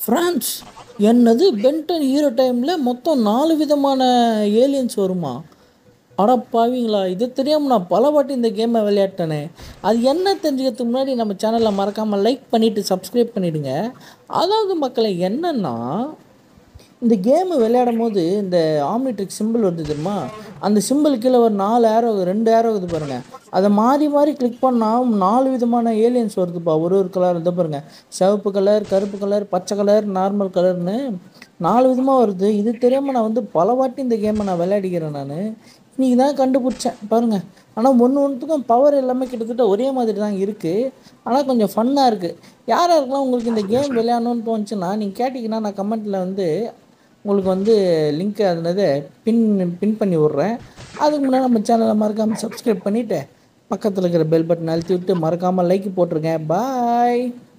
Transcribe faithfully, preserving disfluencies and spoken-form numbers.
France என்னது Ben 10 hero டைமில் மொத்தம் நாலு விதமான ஏலியன்ஸ் வருமா? அட பாவிங்களா! இது தெரியாமல் நான் பல வாட்டி இந்த கேமை விளையாட்டனே. அது என்ன தெரிஞ்சுக்கிறதுக்கு முன்னாடி நம்ம சேனலை மறக்காமல் லைக் பண்ணிவிட்டு சப்ஸ்கிரைப் பண்ணிவிடுங்க. அதாவது மக்களை என்னென்னா, இந்த கேமு விளையாடும் போது இந்த ஆம்னிட்ரிக் சிம்பிள் வருது தெரியுமா? அந்த சிம்பிள் கீழே ஒரு நாலு ஏரோ ரெண்டு ஏரோ இருக்குது பாருங்கள். அதை மாறி மாறி கிளிக் பண்ணால் நாலு விதமான ஏலியன்ஸ் வருதுப்பா. ஒரு ஒரு கலர் இதை பாருங்கள், சிவப்பு கலர், கருப்பு கலர், பச்சை கலர், நார்மல் கலர்னு நாலு விதமாக வருது. இது தெரியாமல் நான் வந்து பல வாட்டி இந்த கேமை நான் விளையாடிக்கிறேன். நான் இன்றைக்கி தான் கண்டுபிடிச்சேன் பாருங்கள். ஆனால் ஒன்று ஒன்றுத்துக்கும் பவர் எல்லாமே கிட்டத்தட்ட ஒரே மாதிரி தான் இருக்குது. ஆனால் கொஞ்சம் ஃபன்னாக இருக்குது. யாராக இருக்கலாம் உங்களுக்கு இந்த கேம் விளையாடணும்னு தோணுச்சுன்னா நீங்கள் கேட்டிங்கன்னா நான் கமெண்ட்டில் வந்து உங்களுக்கு வந்து லிங்க் அதனது பின் பின் பண்ணி விட்றேன். அதுக்கு முன்னாடி நம்ம சேனலை மறக்காமல் சப்ஸ்கிரைப் பண்ணிவிட்டு பக்கத்தில் இருக்கிற பெல் பட்டன் அழுத்தி விட்டு மறக்காமல் லைக் போட்டுருங்க. பாய்.